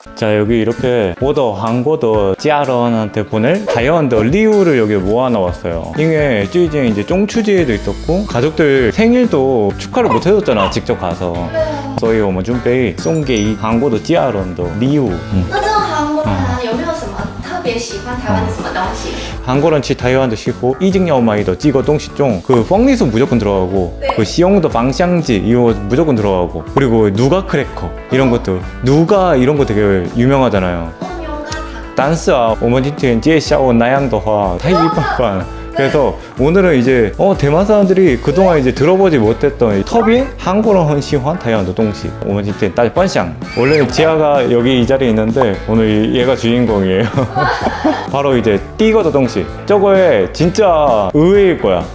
자, 여기 이렇게我的 한국어 家人한테 보낼 다이아몬드 리우를 여기 모아놓았어요. 이게 쯔이징 이제 쫑추지에도 있었고 가족들 생일도 축하를 못 해줬잖아, 직접 가서. 所以我们准备送给韩国的家人的礼物。 那这种韩国人有没有什么特别喜欢台湾的什么东西？ 한국런치 타이완도 시고 이징야오마이도 찍어 동시종 그 펑리수 무조건 들어가고 네. 그 시용도 방샹지 이거 무조건 들어가고 그리고 누가 크래커 이런 것도 누가 이런 거 되게 유명하잖아요. 단스아 오머니티엔 제샤오 나양도화 타이비빵빵. 그래서 오늘은 이제 대만 사람들이 그동안 이제 들어보지 못했던 이 터비의 한국어 헌시환 다이아몬드 동시 오머니티엔 따지 뻔샹. 원래는 지아가 여기 이 자리에 있는데 오늘 얘가 주인공이에요. 바로 이제 띠거더 동시. 저거에 진짜 의외일 거야.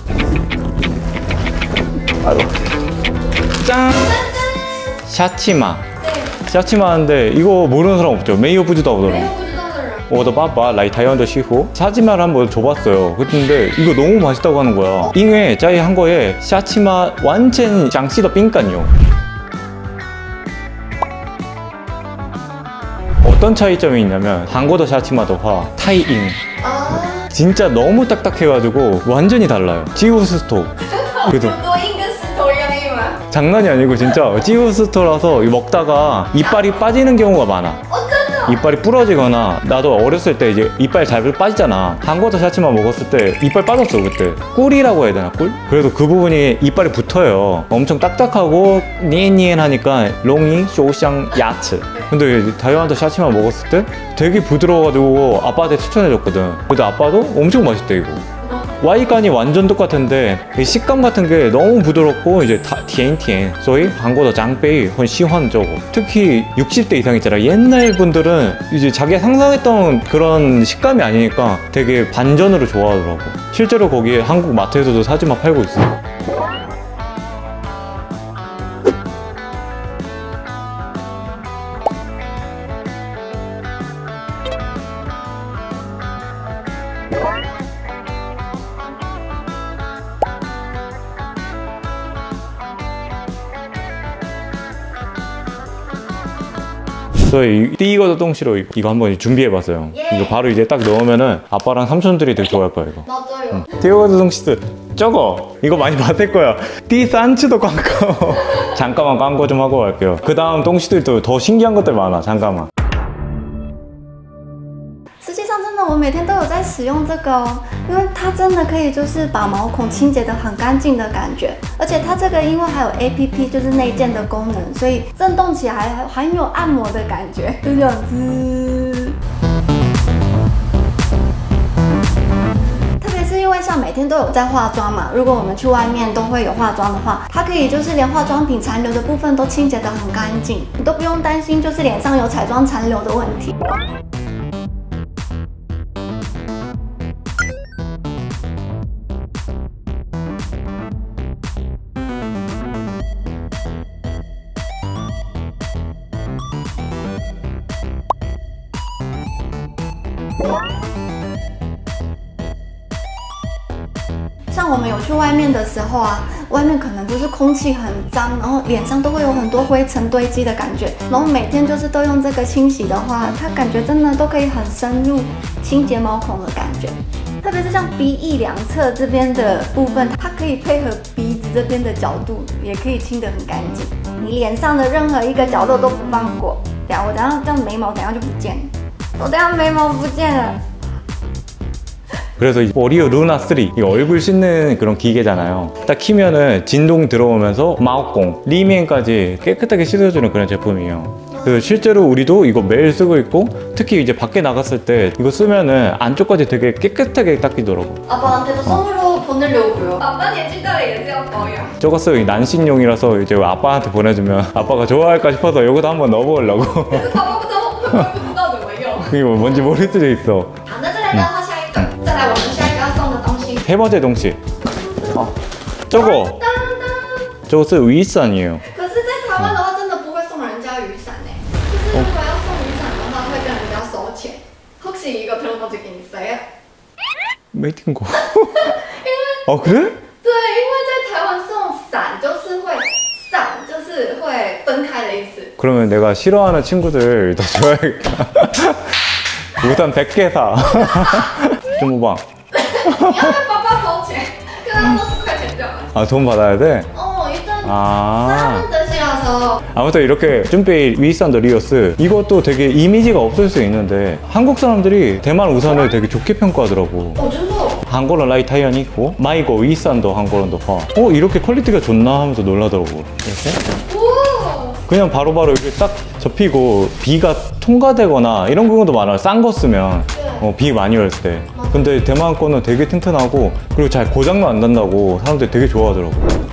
바로 짠! 샤치마. 샤치마인데 이거 모르는 사람 없죠? 메이어 부지도 없더라. 我的爸爸来台湾的时候샤치마를 한번 줘봤어요. 근데 이거 너무 맛있다고 하는 거야.因为在韩国에 샤치마 완전 장시더 빈간요. 어떤 차이점이 있냐면 한국어 샤치마도와 타이잉 진짜 너무 딱딱해가지고 완전히 달라요. 찌우스토. 그래서 장난이 아니고 진짜 찌우스토라서 먹다가 이빨이 빠지는 경우가 많아. 이빨이 부러지거나 나도 어렸을 때 이제 이빨 잘 빠지잖아. 한국어 샤치마 먹었을 때 이빨 빠졌어 그때. 꿀이라고 해야 되나 꿀? 그래도 그 부분이 이빨이 붙어요. 엄청 딱딱하고 니엔니엔하니까 롱이 쇼샹 야츠. 근데 다이아몬드 샤치마 먹었을 때 되게 부드러워가지고 아빠한테 추천해줬거든. 근데 아빠도 엄청 맛있대 이거. 와이간이 완전 똑같은데 이 식감 같은 게 너무 부드럽고 이제 다 티엔티엔. 소위 한국어 장베이 헌 시환저고. 특히 60대 이상 있잖아. 옛날 분들은 이제 자기가 상상했던 그런 식감이 아니니까 되게 반전으로 좋아하더라고. 실제로 거기에 한국 마트에서도 사지마 팔고 있어. 저희 띠거더 똥시로 이거 한번 준비해봤어요. 이거 바로 이제 딱 넣으면은 아빠랑 삼촌들이 되게 좋아할 거야 이거. 맞아요. 띠거더 똥시스 저거 이거 많이 봤을 거야. 띠 산치도 광고. 잠깐만 광고 좀 하고 갈게요. 그 다음 똥시들도 더 신기한 것들 많아. 잠깐만. 实际上真的我每天都有在使用这个哦，因为它真的可以就是把毛孔清洁得很干净的感觉，而且它这个因为还有 APP 就是内建的功能，所以震动起来还很有按摩的感觉，就这样子。特别是因为像每天都有在化妆嘛，如果我们去外面都会有化妆的话，它可以就是连化妆品残留的部分都清洁得很干净，你都不用担心就是脸上有彩妆残留的问题。 像我们有去外面的时候啊，外面可能就是空气很脏，然后脸上都会有很多灰尘堆积的感觉，然后每天就是都用这个清洗的话，它感觉真的都可以很深入清洁毛孔的感觉。特别是像鼻翼两侧这边的部分，它可以配合鼻子这边的角度，也可以清得很干净。你脸上的任何一个角落都不放过。等下我等下这样眉毛等下就不见了，我等下眉毛不见了。 그래서 오리오 루나 3 이 얼굴 씻는 그런 기계잖아요. 딱 키면은 진동 들어오면서 마우공, 리면까지 깨끗하게 씻어주는 그런 제품이에요. 그래서 실제로 우리도 이거 매일 쓰고 있고 특히 이제 밖에 나갔을 때 이거 쓰면은 안쪽까지 되게 깨끗하게 닦이더라고. 아빠한테도 선물로 보내려고요. 아빠年纪大了也是要保养. 저거 난신용이라서 이제 아빠한테 보내주면 아빠가 좋아할까 싶어서 이것도 한번 넣어보려고. 이거 뭔지 모를 수도 있어. 好，那再来的话，下一个，再来我们下一个要送的东西。 세 번째 동시. 저거. 저거是雨伞이에요. 可是，在台湾的话，真的不会送人家雨伞呢。就是如果要送雨伞的话，会跟人家收钱。혹시 이거 들어본 적 있어요? 没听过. 그래? 对，因为在台湾送伞就是会分开的意思。 그러면 내가 싫어하는 친구들 더 줘야겠다. 우산 100개 사. 좀 봐. 你要跟爸爸收钱，跟他说10块钱就好了。 아, 돈 받아야 돼? 일단 아. 사는 뜻이라서. 아무튼 이렇게 준비 위산더 리오스 이것도 되게 이미지가 없을 수 있는데 한국 사람들이 대만 우산을 되게 좋게 평가하더라고. 真的。 한국은 라이 타이언이 있고 마이고 위산도 한국은 더 이렇게 퀄리티가 좋나 하면서 놀라더라고. 이렇게 오. 그냥 바로바로 이렇게 딱 접히고 비가 통과되거나 이런 경우도 많아요. 싼 거 쓰면 비 많이 올 때. 근데 대만 거는 되게 튼튼하고 그리고 잘 고장도 안 난다고 사람들이 되게 좋아하더라고.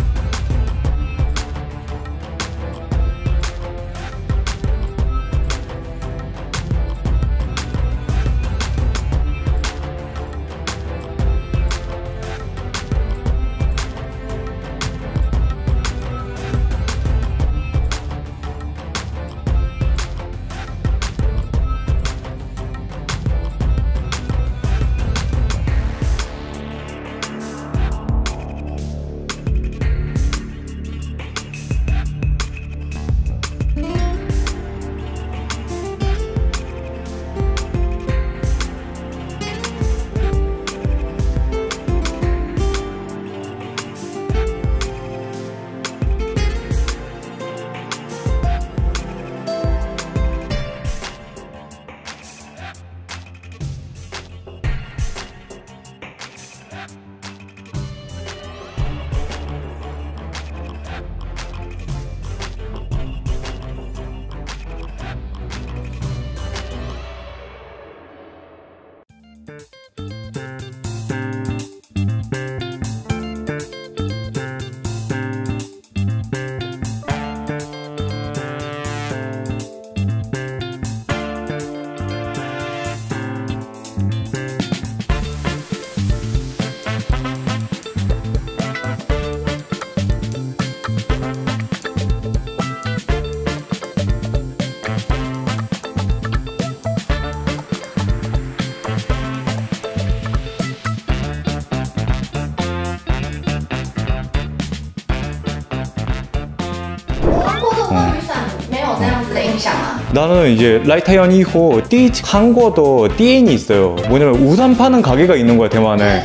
나는 이제 라이타이언 이후 한국도 DN이 있어요. 뭐냐면 우산 파는 가게가 있는 거야, 대만에.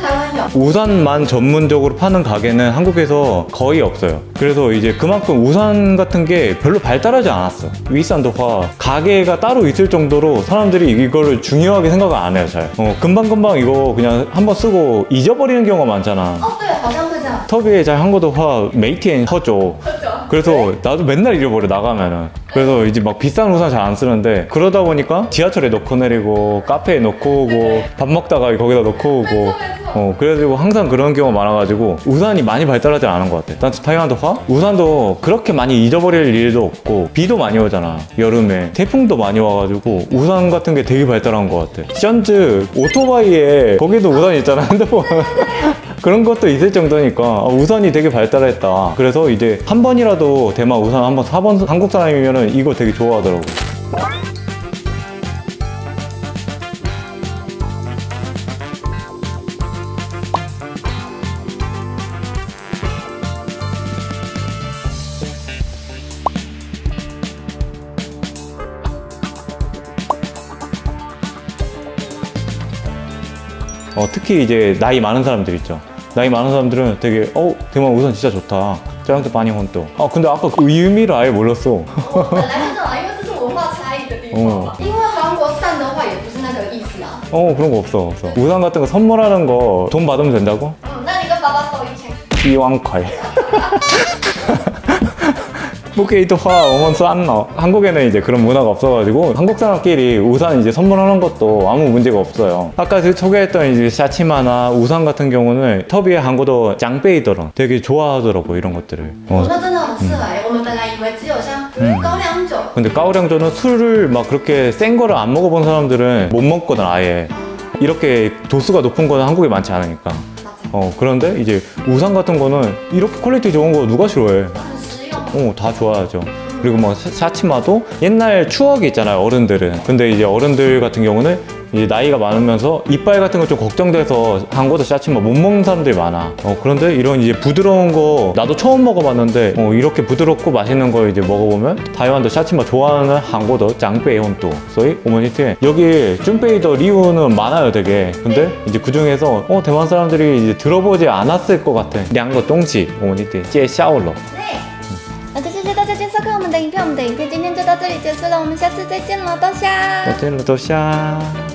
우산만 전문적으로 파는 가게는 한국에서 거의 없어요. 그래서 이제 그만큼 우산 같은 게 별로 발달하지 않았어. 위산도화 가게가 따로 있을 정도로 사람들이 이거를 중요하게 생각을 안 해요, 잘. 금방금방 이거 그냥 한번 쓰고 잊어버리는 경우가 많잖아. 터비에 잘 한국도화 메이티엔 허죠. 그래서 나도 맨날 잃어버려, 나가면은. 그래서 이제 막 비싼 우산 잘 안 쓰는데 그러다 보니까 지하철에 놓고 내리고 카페에 놓고 오고 밥 먹다가 거기다 놓고 오고 그래가지고 항상 그런 경우가 많아가지고 우산이 많이 발달하지 않은 것 같아. 난 타이완도 우산도 그렇게 많이 잊어버릴 일도 없고 비도 많이 오잖아, 여름에. 태풍도 많이 와가지고 우산 같은 게 되게 발달한 것 같아. 션즈 오토바이에 거기도 우산 있잖아, 핸드폰. 그런 것도 있을 정도니까 우산이 되게 발달했다. 그래서 이제 한 번이라도 대만 우산 한번 사본 한국 사람이면은 이거 되게 좋아하더라고. 특히 이제 나이 많은 사람들 있죠. 나이 많은 사람들은 되게 대만 우산 진짜 좋다. 짱한테 많이 혼또. 근데 아까 그 의미를 아예 몰랐어. 그런 거 없어. 우산 같은 거 선물하는 거 돈 받으면 된다고? 이왕콸. 포케이토화 오면 싼너. 한국에는 이제 그런 문화가 없어가지고 한국 사람끼리 우산 이제 선물하는 것도 아무 문제가 없어요. 아까 소개했던 이제 샤치마나 우산 같은 경우는 터비의 한국도 짱베이더라. 되게 좋아하더라고, 이런 것들을. 근데 까오량조는 술을 막 그렇게 센 거를 안 먹어본 사람들은 못 먹거든, 아예. 이렇게 도수가 높은 거는 한국에 많지 않으니까. 그런데 이제 우산 같은 거는 이렇게 퀄리티 좋은 거 누가 싫어해? 다 좋아하죠. 그리고 뭐 샤치마도 옛날 추억이 있잖아요, 어른들은. 근데 이제 어른들 같은 경우는 이제 나이가 많으면서 이빨 같은 거 좀 걱정돼서 한국어 샤치마 못 먹는 사람들이 많아. 그런데 이런 이제 부드러운 거 나도 처음 먹어봤는데 이렇게 부드럽고 맛있는 거 이제 먹어보면 타이완도 샤치마 좋아하는 한국어 짱빼이혼또 소위 오머니테 여기 쭝빼이더 리우는 많아요 되게. 근데 이제 그 중에서 대만 사람들이 이제 들어보지 않았을 것 같아. 량거 똥치 오머니테 제笑了。 对，那就谢谢大家今天收看我们的影片，我们的影片今天就到这里结束了，我们下次再见了，多虾。 再见了，多虾。